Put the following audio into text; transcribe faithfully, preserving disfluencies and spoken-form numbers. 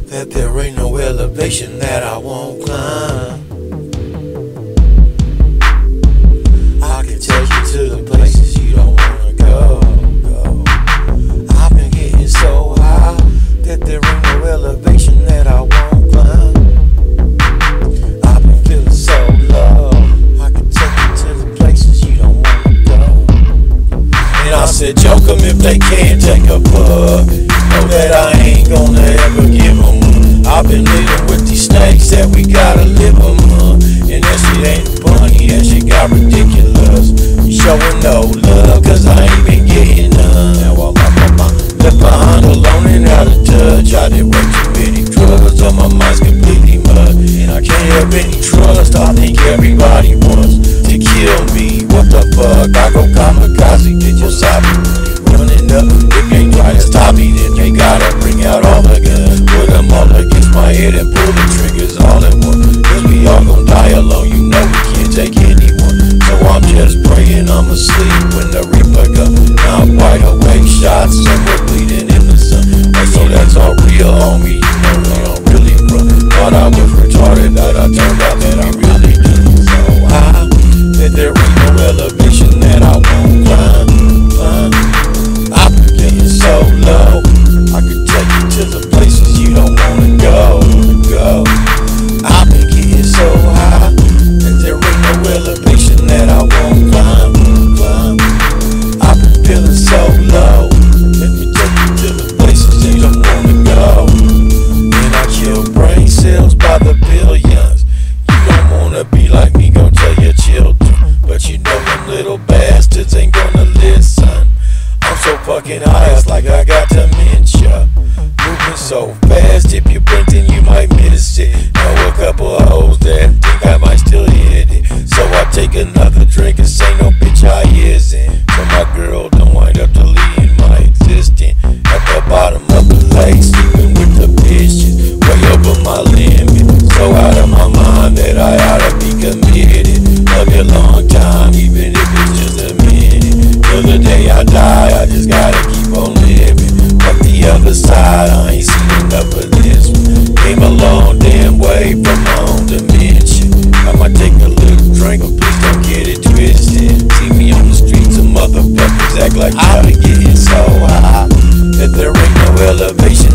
that there ain't no elevation that I won't climb. I can take you to the places you don't wanna go, go. I've been getting so high that there ain't no elevation that I won't climb. I've been feeling so low, I can take you to the places you don't wanna go. And I said, joke 'em if they can't take a bug. Know that I ain't gonna ever give them. I've been living with these snakes that we gotta live them. Uh. And that shit ain't funny, that shit got ridiculous. You showing no love, cause I ain't been getting none. Now I'm up, I'm left behind alone and out of touch. I did way too many drugs, all my mind's completely mud. And I can't have any trust, I think everybody wants to kill me. What the fuck, I go kamikaze, get your sabi. Running up, they can't try to stop me, then they gotta bring out all the guns. Put them all against my head and pull the triggers all at once. Cause we all gon' die alone, you know we can't take anyone. So I'm just praying I'm asleep when the reaper comes. Now I'm wide awake, shots somewhere bleeding in the sun. And so that's all real, homie, you know we don't really run. Thought I was retarded, but I turned out that I really do. So high that there ain't no elevation that I won't climb, climb. I've been getting so low, I could take you to the places you don't wanna go, go. I've been getting so high that there ain't no elevation that I won't climb, climb. I've been feeling so low, let me take you to the places you don't wanna go. And I kill brain cells by the billions. You don't wanna be like me, go tell your children. But you know them little bastards ain't gonna listen. I'm so fucking high, it's like I got dementia. Moving so fast, if you blink then you might miss it. Know a couple of hoes that think I might still hit it. So I take another drink and say no bitch I isn't. So my girl don't wind up deleting my existence. At the bottom of the lake, sleeping with the bitches. Way over my limit, so out of my mind that I oughta be committed. Love you a long time, even if it's just a minute. Till the day I die, I just gotta keep on living. But the other side, I ain't seen enough of this one. Came a long damn way from my own dimension. I might take a little drink, but please don't get it twisted. See me on the streets, some motherfuckers act like I've been getting so high that there ain't no elevation